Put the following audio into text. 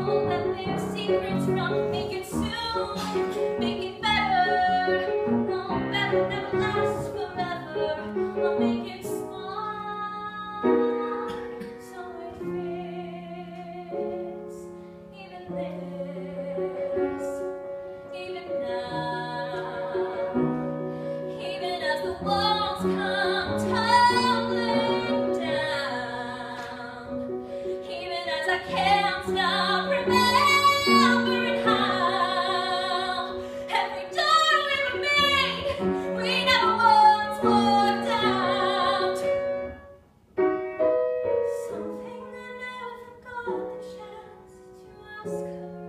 that we're secrets from. Make it soon, make it better. No, better never lasts forever. I'll make it small, so it fits. Even this, even now, even as the walls come tumbling down, even as I can't stop remembering how every door we ever made, we never once walked out. Something I never got the chance to ask her.